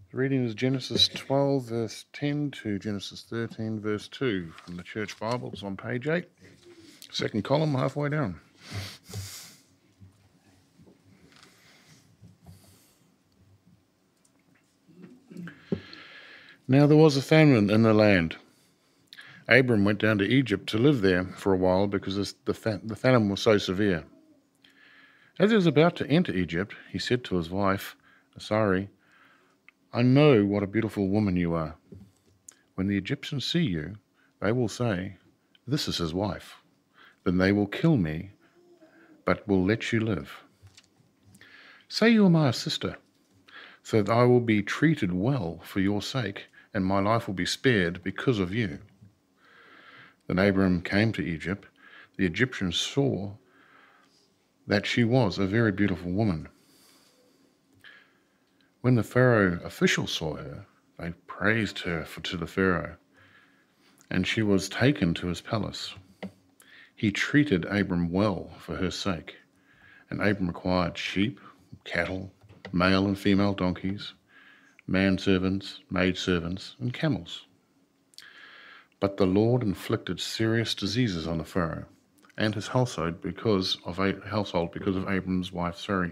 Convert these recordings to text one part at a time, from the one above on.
The reading is Genesis 12, verse 10 to Genesis 13, verse 2 from the Church Bible. It's on page 8, second column, halfway down. Now there was a famine in the land. Abram went down to Egypt to live there for a while because the famine was so severe. As he was about to enter Egypt, he said to his wife, Sarai, I know what a beautiful woman you are. When the Egyptians see you, they will say, this is his wife. Then they will kill me, but will let you live. Say you are my sister, so that I will be treated well for your sake, and my life will be spared because of you. Then Abram came to Egypt. The Egyptians saw that she was a very beautiful woman. When the Pharaoh officials saw her, they praised her to the Pharaoh, and she was taken to his palace. He treated Abram well for her sake, and Abram acquired sheep, cattle, male and female donkeys, manservants, maidservants, and camels. But the Lord inflicted serious diseases on the Pharaoh and his household because of Abram's wife Sarai.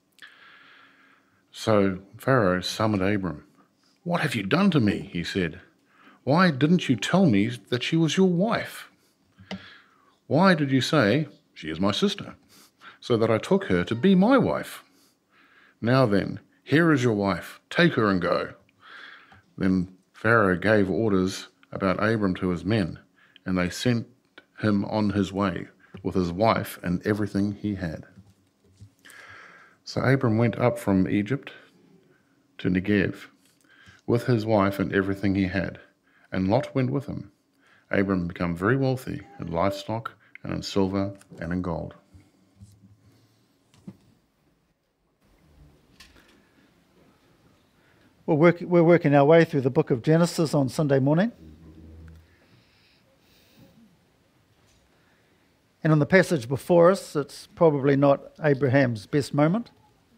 So Pharaoh summoned Abram. What have you done to me? He said. Why didn't you tell me that she was your wife? Why did you say, she is my sister, so that I took her to be my wife? Now then, here is your wife. Take her and go. Then Pharaoh gave orders about Abram to his men, and they sent him on his way with his wife and everything he had. So Abram went up from Egypt to Negev with his wife and everything he had, and Lot went with him. Abram became very wealthy in livestock and in silver and in gold. We're working our way through the book of Genesis on Sunday morning. And on the passage before us, it's probably not Abraham's best moment.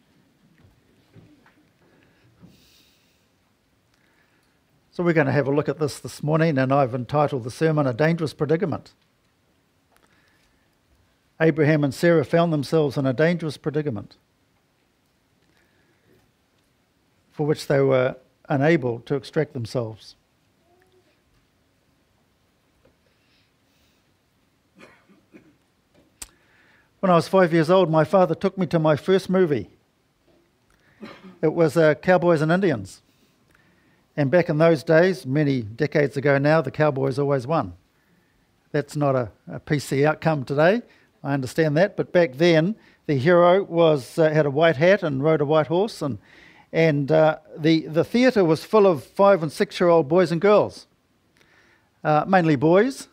So we're going to have a look at this morning, and I've entitled the sermon, A Dangerous Predicament. Abraham and Sarah found themselves in a dangerous predicament for which they were unable to extract themselves. When I was 5 years old, my father took me to my first movie. It was Cowboys and Indians. And back in those days, many decades ago now, the Cowboys always won. That's not a PC outcome today, I understand that, but back then the hero had a white hat and rode a white horse, and the theatre was full of 5 and 6 year old boys and girls, mainly boys,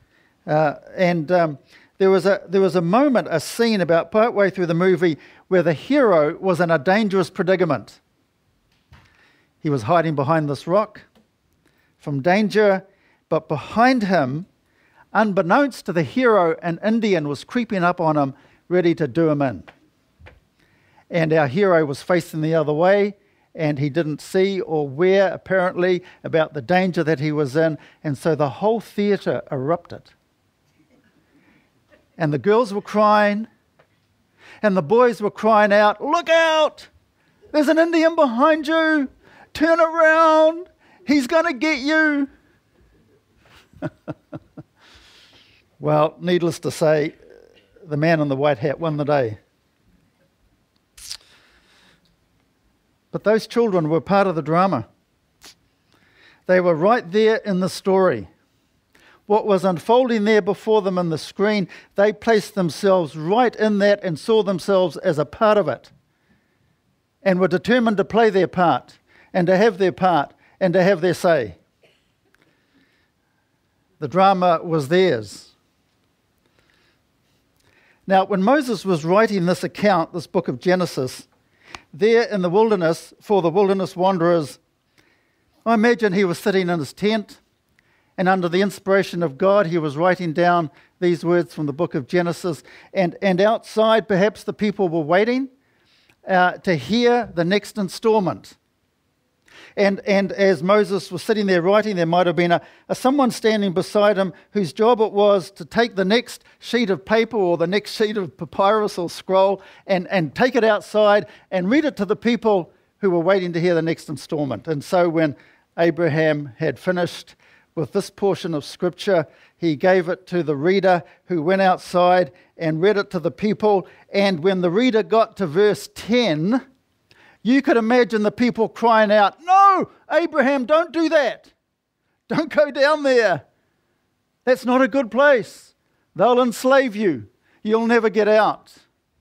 There was a moment, a scene about partway through the movie where the hero was in a dangerous predicament. He was hiding behind this rock from danger, but behind him, unbeknownst to the hero, an Indian was creeping up on him, ready to do him in. And our hero was facing the other way, and he didn't see or aware, apparently, about the danger that he was in, and so the whole theatre erupted. And the girls were crying, and the boys were crying out, "Look out! There's an Indian behind you! Turn around! He's going to get you!" Well, needless to say, the man in the white hat won the day. But those children were part of the drama. They were right there in the story. What was unfolding there before them on the screen, they placed themselves right in that and saw themselves as a part of it, and were determined to play their part and to have their part and to have their say. The drama was theirs. Now, when Moses was writing this account, this book of Genesis, there in the wilderness, for the wilderness wanderers, I imagine he was sitting in his tent, and under the inspiration of God, he was writing down these words from the book of Genesis. And outside, perhaps the people were waiting to hear the next installment. And as Moses was sitting there writing, there might have been someone standing beside him whose job it was to take the next sheet of paper or the next sheet of papyrus or scroll and take it outside and read it to the people who were waiting to hear the next installment. And so when Abraham had finished with this portion of Scripture, he gave it to the reader who went outside and read it to the people. And when the reader got to verse 10, you could imagine the people crying out, "No, Abraham, don't do that. Don't go down there. That's not a good place. They'll enslave you. You'll never get out."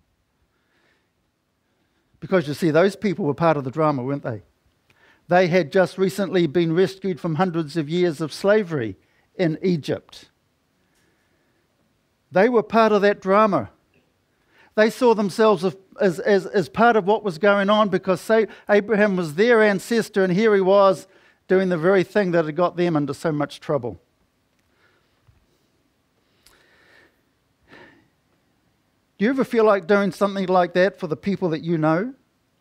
Because you see, those people were part of the drama, weren't they? They had just recently been rescued from hundreds of years of slavery in Egypt. They were part of that drama. They saw themselves as part of what was going on because Abraham was their ancestor, and here he was doing the very thing that had got them into so much trouble. Do you ever feel like doing something like that for the people that you know?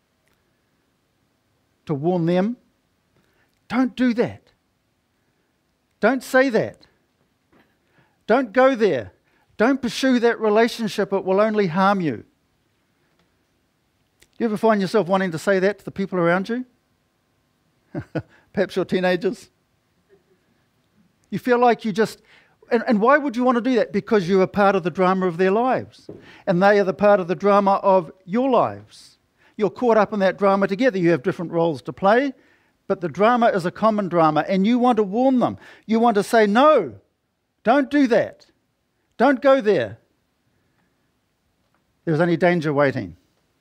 To warn them? Don't do that. Don't say that. Don't go there. Don't pursue that relationship. It will only harm you. Do you ever find yourself wanting to say that to the people around you? Perhaps your teenagers. You feel like you just... And why would you want to do that? Because you are part of the drama of their lives. And they are the part of the drama of your lives. You're caught up in that drama together. You have different roles to play, but the drama is a common drama, and you want to warn them. You want to say, "No, don't do that. Don't go there. There's only danger waiting."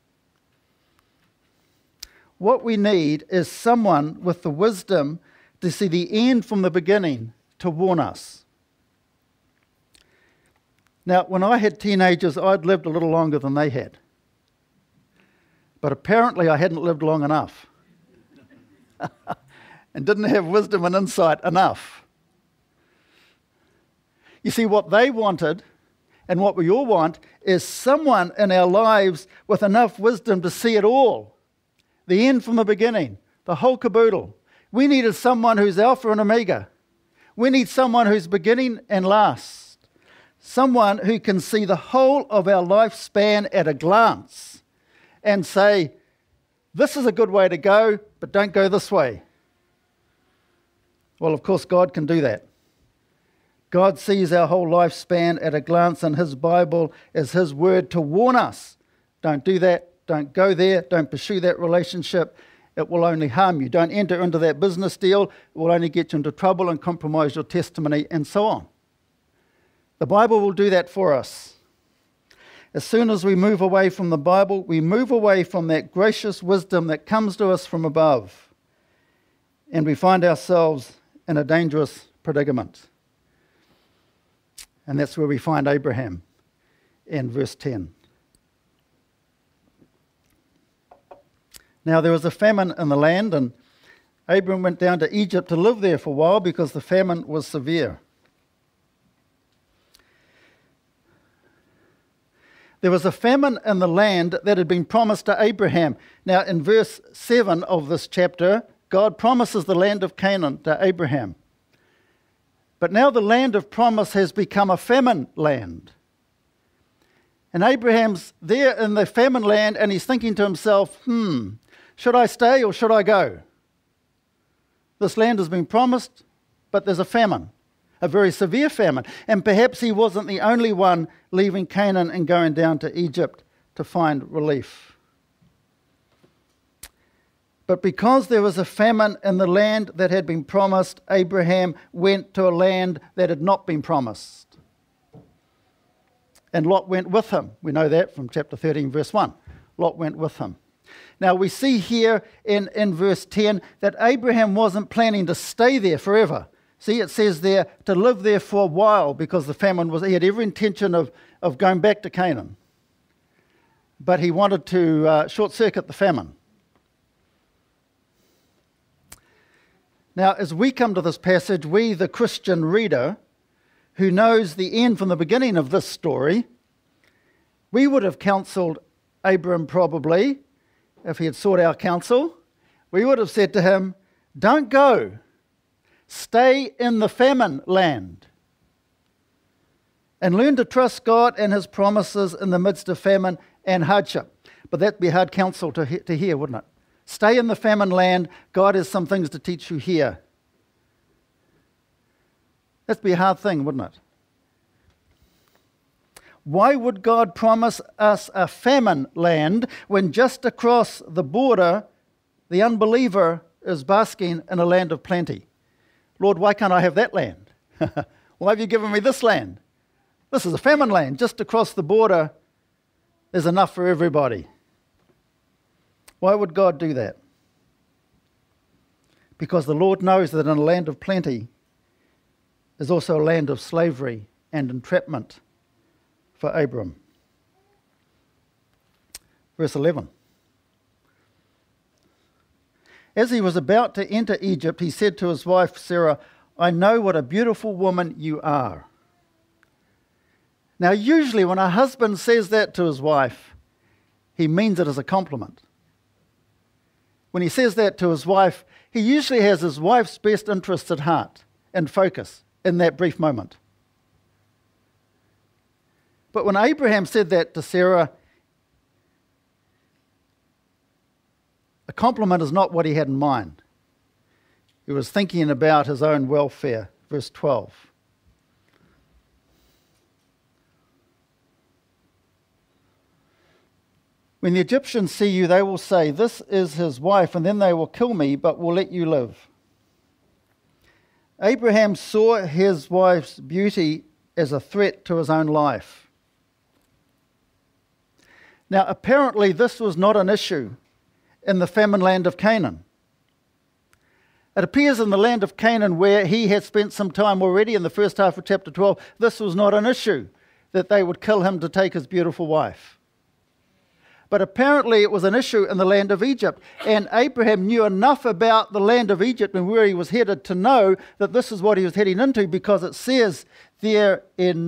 What we need is someone with the wisdom to see the end from the beginning to warn us. Now, when I had teenagers, I'd lived a little longer than they had. But apparently I hadn't lived long enough and didn't have wisdom and insight enough. You see, what they wanted and what we all want is someone in our lives with enough wisdom to see it all. The end from the beginning, the whole caboodle. We needed someone who's Alpha and Omega. We need someone who's beginning and last. Someone who can see the whole of our lifespan at a glance and say, "This is a good way to go, but don't go this way." Well, of course, God can do that. God sees our whole lifespan at a glance, and His Bible is His word to warn us. Don't do that. Don't go there. Don't pursue that relationship. It will only harm you. Don't enter into that business deal. It will only get you into trouble and compromise your testimony, and so on. The Bible will do that for us. As soon as we move away from the Bible, we move away from that gracious wisdom that comes to us from above, and we find ourselves in a dangerous predicament. And that's where we find Abraham in verse 10. Now there was a famine in the land, and Abram went down to Egypt to live there for a while because the famine was severe. There was a famine in the land that had been promised to Abraham. Now, in verse 7 of this chapter, God promises the land of Canaan to Abraham. But now the land of promise has become a famine land. And Abraham's there in the famine land, and he's thinking to himself, should I stay or should I go? This land has been promised, but there's a famine. A very severe famine. And perhaps he wasn't the only one leaving Canaan and going down to Egypt to find relief. But because there was a famine in the land that had been promised, Abraham went to a land that had not been promised. And Lot went with him. We know that from chapter 13, verse 1. Lot went with him. Now we see here in verse 10 that Abraham wasn't planning to stay there forever. See, it says there to live there for a while because the famine was, he had every intention of going back to Canaan. But he wanted to short-circuit the famine. Now, as we come to this passage, we, the Christian reader, who knows the end from the beginning of this story, we would have counselled Abram probably, if he had sought our counsel. We would have said to him, Don't go. Stay in the famine land. And learn to trust God and his promises in the midst of famine and hardship. But that'd be hard counsel to hear, wouldn't it? Stay in the famine land. God has some things to teach you here. That'd be a hard thing, wouldn't it? Why would God promise us a famine land when just across the border, the unbeliever is basking in a land of plenty? Lord, why can't I have that land? Why have you given me this land? This is a famine land. Just across the border, there's enough for everybody. Why would God do that? Because the Lord knows that in a land of plenty is also a land of slavery and entrapment for Abram. Verse 11. As he was about to enter Egypt, he said to his wife Sarah, I know what a beautiful woman you are. Now, usually when a husband says that to his wife, he means it as a compliment. When he says that to his wife, he usually has his wife's best interests at heart and focus in that brief moment. But when Abraham said that to Sarah, a compliment is not what he had in mind. He was thinking about his own welfare. Verse 12. When the Egyptians see you, they will say, this is his wife, and then they will kill me, but will let you live. Abraham saw his wife's beauty as a threat to his own life. Now, apparently, this was not an issue in the famine land of Canaan. It appears in the land of Canaan, where he had spent some time already in the first half of chapter 12, this was not an issue that they would kill him to take his beautiful wife. But apparently it was an issue in the land of Egypt. And Abraham knew enough about the land of Egypt and where he was headed to know that this is what he was heading into, because it says there in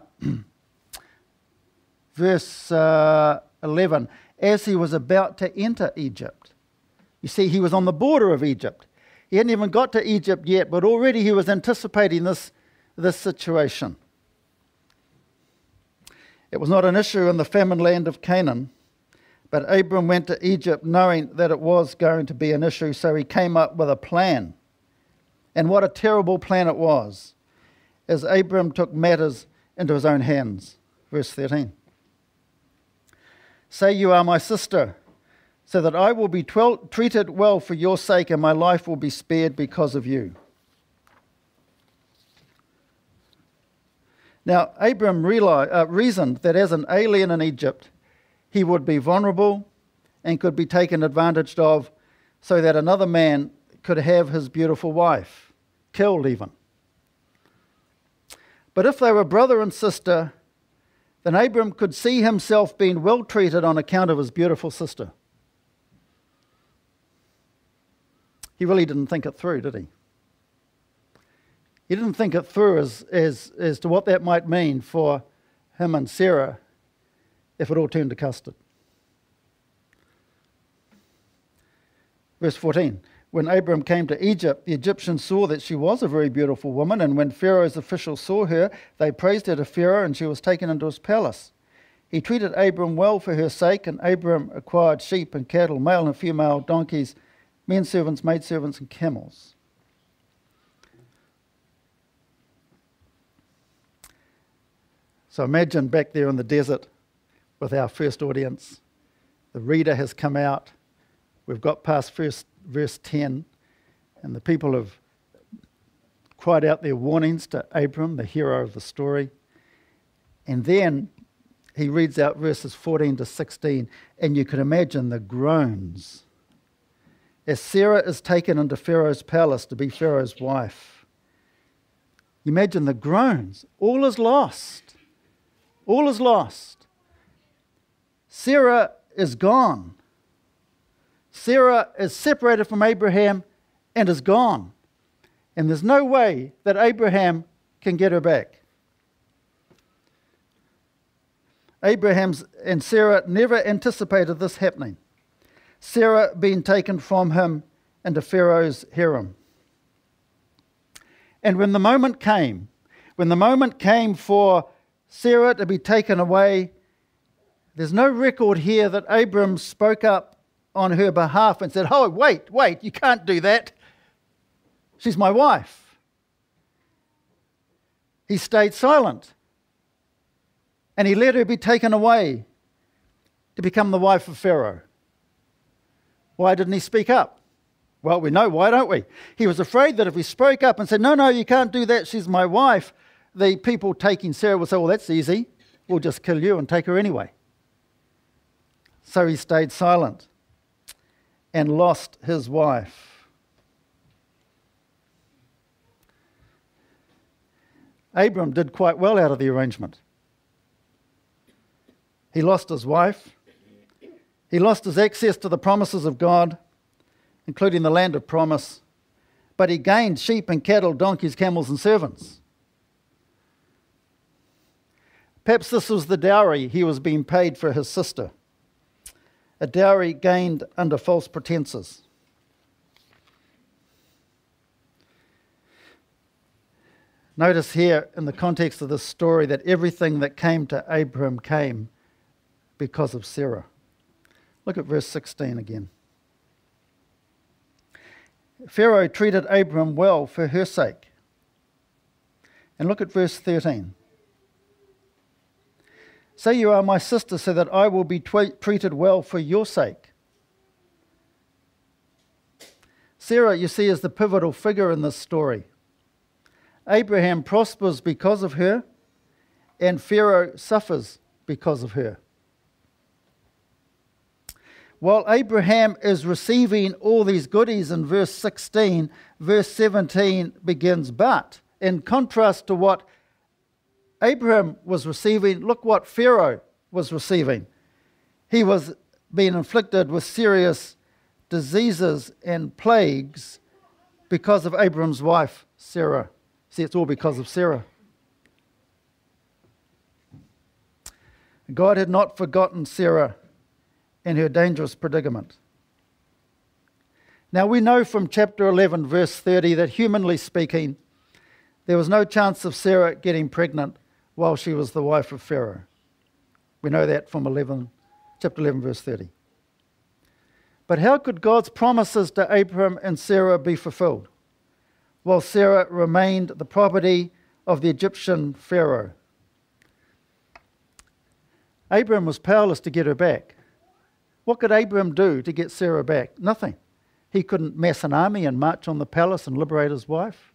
verse 11, as he was about to enter Egypt. You see, he was on the border of Egypt. He hadn't even got to Egypt yet, but already he was anticipating this situation. It was not an issue in the famine land of Canaan. But Abram went to Egypt knowing that it was going to be an issue, so he came up with a plan. And what a terrible plan it was, as Abram took matters into his own hands. Verse 13. Say you are my sister, so that I will be treated well for your sake, and my life will be spared because of you. Now, Abram reasoned that as an alien in Egypt, he would be vulnerable and could be taken advantage of, so that another man could have his beautiful wife, killed even. But if they were brother and sister, then Abram could see himself being well treated on account of his beautiful sister. He really didn't think it through, did he? He didn't think it through as to what that might mean for him and Sarah if it all turned to custard. Verse 14. When Abram came to Egypt, the Egyptians saw that she was a very beautiful woman, and when Pharaoh's officials saw her, they praised her to Pharaoh, and she was taken into his palace. He treated Abram well for her sake, and Abram acquired sheep and cattle, male and female, donkeys, men servants, maidservants, and camels. So imagine back there in the desert with our first audience. The reader has come out. We've got past verse 10, and the people have cried out their warnings to Abram, the hero of the story. And then he reads out verses 14 to 16, and you can imagine the groans as Sarah is taken into Pharaoh's palace to be Pharaoh's wife. Imagine the groans. All is lost. All is lost. Sarah is gone. Sarah is separated from Abraham and is gone. And there's no way that Abraham can get her back. Abraham and Sarah never anticipated this happening. Sarah being taken from him into Pharaoh's harem. And when the moment came for Sarah to be taken away, there's no record here that Abram spoke up on her behalf and said, "Oh, wait, you can't do that. She's my wife." He stayed silent, and he let her be taken away to become the wife of Pharaoh. Why didn't he speak up? Well, we know why, don't we? He was afraid that if he spoke up and said, no, you can't do that, she's my wife, the people taking Sarah would say, well, that's easy. We'll just kill you and take her anyway. So he stayed silent and lost his wife. Abram did quite well out of the arrangement. He lost his wife. He lost his access to the promises of God, including the land of promise, but he gained sheep and cattle, donkeys, camels, and servants. Perhaps this was the dowry he was being paid for his sister, a dowry gained under false pretenses. Notice here in the context of this story that everything that came to Abram came because of Sarah. Look at verse 16 again. Pharaoh treated Abram well for her sake. And look at verse 13. Say you are my sister so that I will be treated well for your sake. Sarah, you see, is the pivotal figure in this story. Abraham prospers because of her, and Pharaoh suffers because of her. While Abraham is receiving all these goodies in verse 16, verse 17 begins, but in contrast to what Abraham was receiving, look what Pharaoh was receiving. He was being inflicted with serious diseases and plagues because of Abraham's wife, Sarah. See, it's all because of Sarah. God had not forgotten Sarah in her dangerous predicament. Now we know from chapter 11, verse 30, that humanly speaking, there was no chance of Sarah getting pregnant while she was the wife of Pharaoh. We know that from chapter 11, verse 30. But how could God's promises to Abraham and Sarah be fulfilled while Sarah remained the property of the Egyptian Pharaoh? Abraham was powerless to get her back. What could Abraham do to get Sarah back? Nothing. He couldn't mass an army and march on the palace and liberate his wife.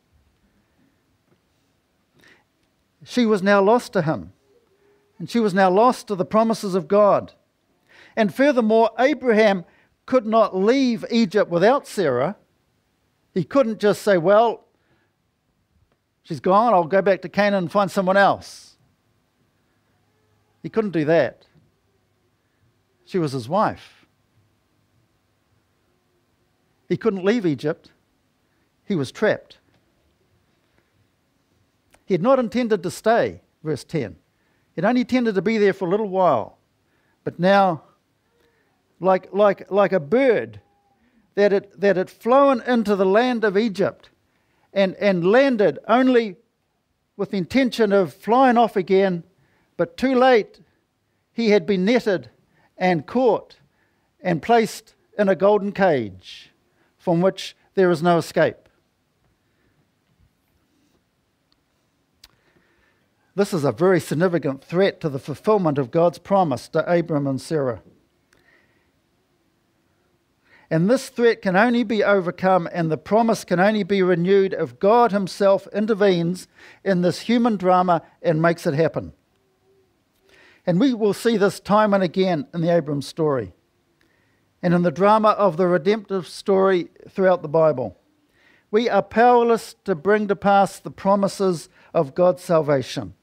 She was now lost to him, and she was now lost to the promises of God. And furthermore, Abraham could not leave Egypt without Sarah. He couldn't just say, well, she's gone, I'll go back to Canaan and find someone else. He couldn't do that. She was his wife. He couldn't leave Egypt. He was trapped. He had not intended to stay, verse 10. He'd only intended to be there for a little while. But now, like a bird that had flown into the land of Egypt and landed only with the intention of flying off again, but too late, he had been netted and caught and placed in a golden cage from which there is no escape. This is a very significant threat to the fulfillment of God's promise to Abram and Sarah. And this threat can only be overcome and the promise can only be renewed if God himself intervenes in this human drama and makes it happen. And we will see this time and again in the Abram story and in the drama of the redemptive story throughout the Bible. We are powerless to bring to pass the promises of God's salvation.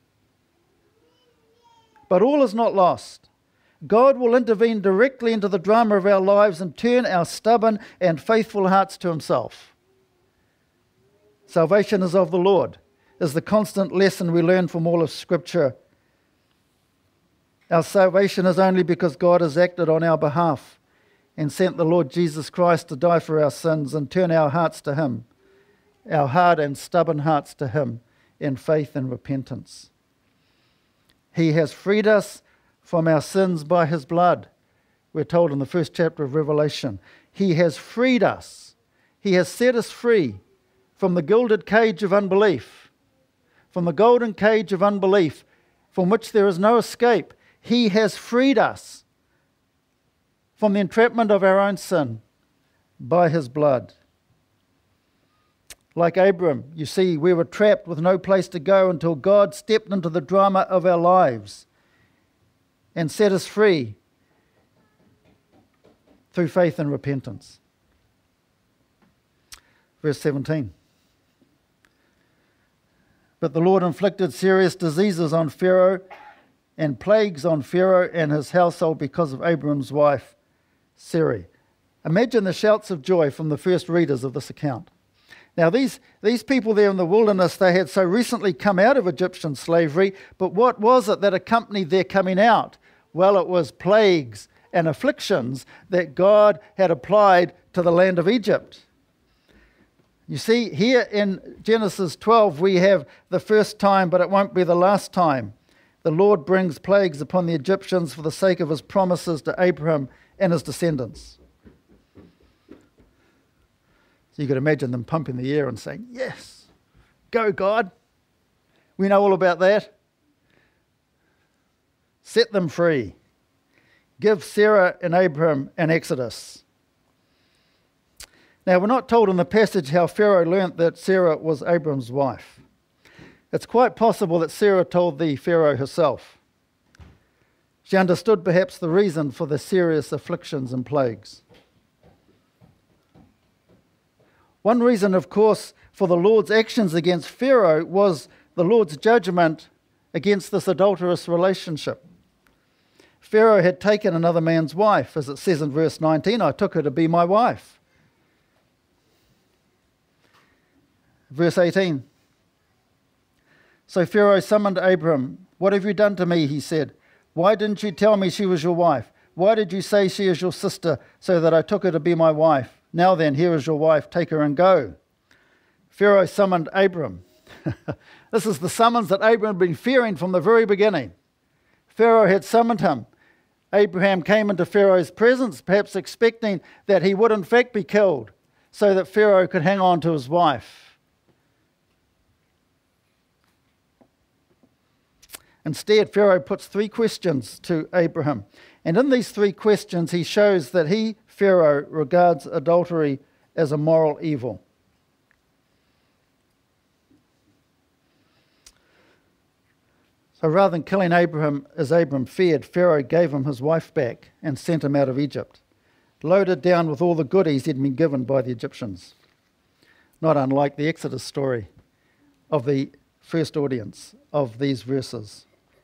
But all is not lost. God will intervene directly into the drama of our lives and turn our stubborn and faithful hearts to himself. Salvation is of the Lord, is the constant lesson we learn from all of Scripture. Our salvation is only because God has acted on our behalf and sent the Lord Jesus Christ to die for our sins and turn our hearts to him, our hard and stubborn hearts to him in faith and repentance. He has freed us from our sins by his blood. We're told in the first chapter of Revelation. He has freed us. He has set us free from the gilded cage of unbelief, from the golden cage of unbelief, from which there is no escape. He has freed us from the entrapment of our own sin by his blood. Like Abram, you see, we were trapped with no place to go until God stepped into the drama of our lives and set us free through faith and repentance. Verse 17. But the Lord inflicted serious diseases on Pharaoh and plagues on Pharaoh and his household because of Abram's wife, Sarai. Imagine the shouts of joy from the first readers of this account. Now, these people there in the wilderness, they had so recently come out of Egyptian slavery, but what was it that accompanied their coming out? Well, it was plagues and afflictions that God had applied to the land of Egypt. You see, here in Genesis 12, we have the first time, but it won't be the last time. The Lord brings plagues upon the Egyptians for the sake of his promises to Abraham and his descendants. So you could imagine them pumping the air and saying, yes, go God. We know all about that. Set them free. Give Sarah and Abraham an exodus. Now, we're not told in the passage how Pharaoh learnt that Sarah was Abraham's wife. It's quite possible that Sarah told the Pharaoh herself. She understood perhaps the reason for the serious afflictions and plagues. One reason, of course, for the Lord's actions against Pharaoh was the Lord's judgment against this adulterous relationship. Pharaoh had taken another man's wife, as it says in verse 19, I took her to be my wife. Verse 18. So Pharaoh summoned Abram. What have you done to me? He said. Why didn't you tell me she was your wife? Why did you say she is your sister so that I took her to be my wife? Now then, here is your wife. Take her and go. Pharaoh summoned Abram. This is the summons that Abram had been fearing from the very beginning. Pharaoh had summoned him. Abraham came into Pharaoh's presence, perhaps expecting that he would in fact be killed so that Pharaoh could hang on to his wife. Instead, Pharaoh puts 3 questions to Abraham. And in these 3 questions, he shows that he, Pharaoh, regards adultery as a moral evil. So rather than killing Abraham as Abram feared, Pharaoh gave him his wife back and sent him out of Egypt, loaded down with all the goodies he'd been given by the Egyptians. Not unlike the Exodus story of the first audience of these verses.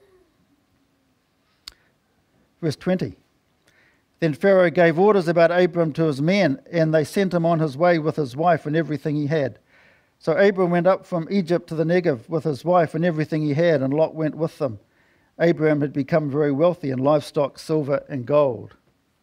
Verse 20. Then Pharaoh gave orders about Abram to his men, and they sent him on his way with his wife and everything he had. So Abram went up from Egypt to the Negev with his wife and everything he had, and Lot went with them. Abram had become very wealthy in livestock, silver, and gold.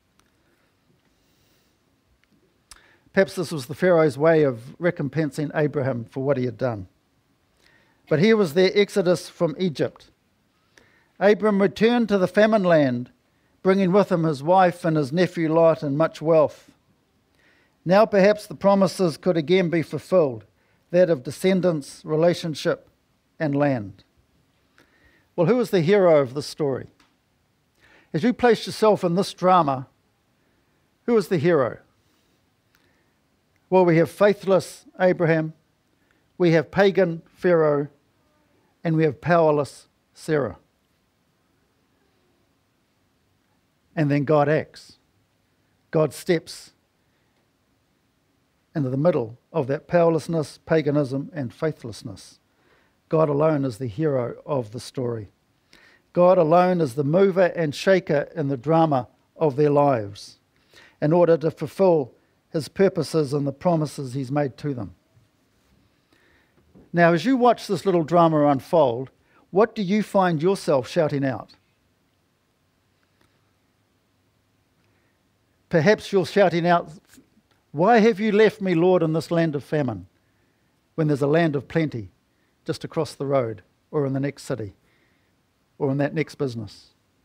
Perhaps this was the Pharaoh's way of recompensing Abraham for what he had done. But here was their exodus from Egypt. Abram returned to the famine land, bringing with him his wife and his nephew Lot and much wealth. Now perhaps the promises could again be fulfilled, that of descendants, relationship, and land. Well, who is the hero of this story? As you place yourself in this drama, who is the hero? Well, we have faithless Abraham, we have pagan Pharaoh, and we have powerless Sarah. And then God acts. God steps into the middle of that powerlessness, paganism, and faithlessness. God alone is the hero of the story. God alone is the mover and shaker in the drama of their lives in order to fulfill his purposes and the promises he's made to them. Now, as you watch this little drama unfold, what do you find yourself shouting out? Perhaps you're shouting out, "Why have you left me, Lord, in this land of famine, when there's a land of plenty just across the road, or in the next city, or in that next business?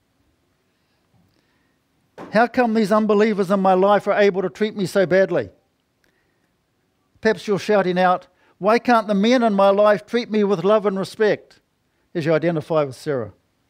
How come these unbelievers in my life are able to treat me so badly?" Perhaps you're shouting out, "Why can't the men in my life treat me with love and respect?" as you identify with Sarah.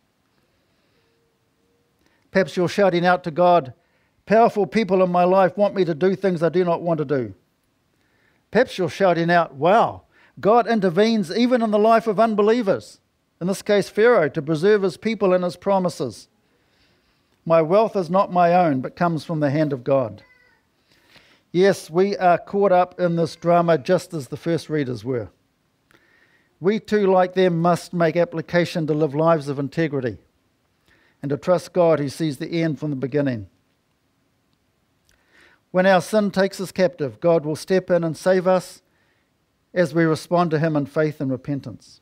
Perhaps you're shouting out to God, "Powerful people in my life want me to do things I do not want to do." Perhaps you're shouting out, "Wow, God intervenes even in the life of unbelievers, in this case Pharaoh, to preserve his people and his promises. My wealth is not my own, but comes from the hand of God." Yes, we are caught up in this drama just as the first readers were. We too, like them, must make application to live lives of integrity and to trust God who sees the end from the beginning. When our sin takes us captive, God will step in and save us as we respond to him in faith and repentance.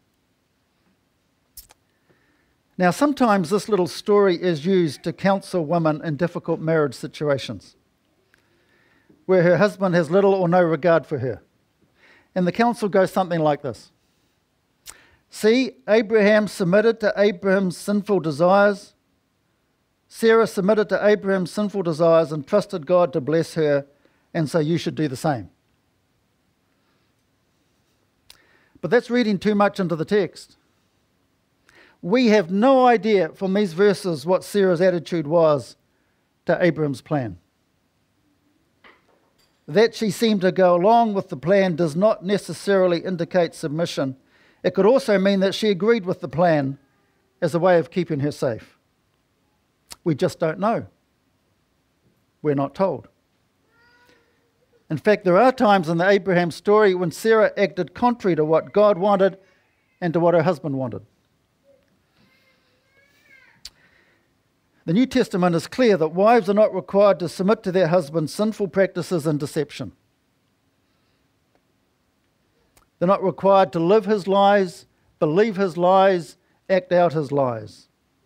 Now, sometimes this little story is used to counsel women in difficult marriage situations where her husband has little or no regard for her. And the counsel goes something like this. "See, Abraham submitted to Abraham's sinful desires. Sarah submitted to Abraham's sinful desires and trusted God to bless her, and so you should do the same." But that's reading too much into the text. We have no idea from these verses what Sarah's attitude was to Abraham's plan. That she seemed to go along with the plan does not necessarily indicate submission. It could also mean that she agreed with the plan as a way of keeping her safe. We just don't know. We're not told. In fact, there are times in the Abraham story when Sarah acted contrary to what God wanted and to what her husband wanted. The New Testament is clear that wives are not required to submit to their husbands' sinful practices and deception. They're not required to live his lies, believe his lies, act out his lies.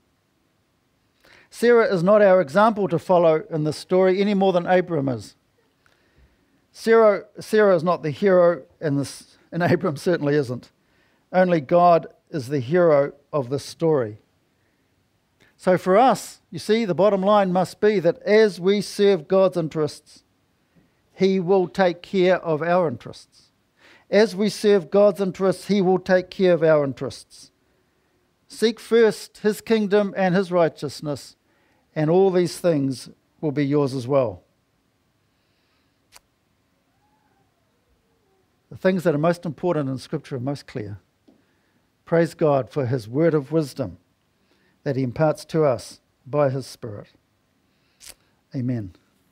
Sarah is not our example to follow in this story any more than Abraham is. Sarah is not the hero in this, and Abraham certainly isn't. Only God is the hero of this story. So for us, you see, the bottom line must be that as we serve God's interests, he will take care of our interests. As we serve God's interests, he will take care of our interests. Seek first his kingdom and his righteousness, and all these things will be yours as well. The things that are most important in Scripture are most clear. Praise God for his word of wisdom that he imparts to us by his Spirit. Amen.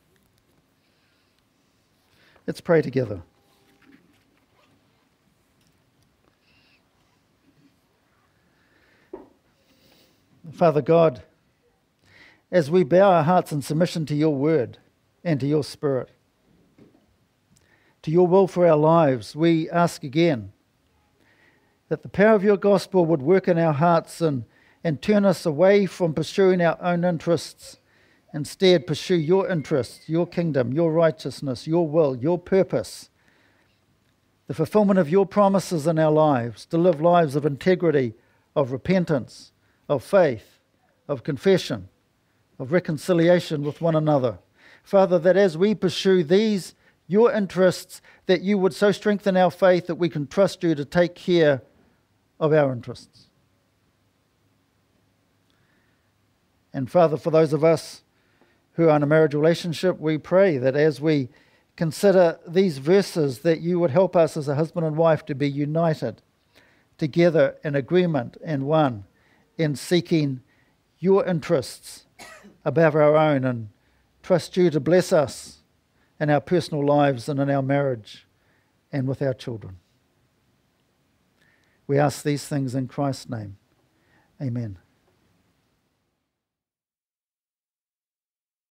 Let's pray together. Father God, as we bow our hearts in submission to your word and to your Spirit, to your will for our lives, we ask again that the power of your gospel would work in our hearts and turn us away from pursuing our own interests. Instead, pursue your interests, your kingdom, your righteousness, your will, your purpose, the fulfillment of your promises in our lives, to live lives of integrity, of repentance, of faith, of confession, of reconciliation with one another. Father, that as we pursue these, your interests, that you would so strengthen our faith that we can trust you to take care of our interests. And Father, for those of us who are in a marriage relationship, we pray that as we consider these verses, that you would help us as a husband and wife to be united together in agreement and one in seeking your interests above our own, and trust you to bless us in our personal lives and in our marriage and with our children. We ask these things in Christ's name. Amen.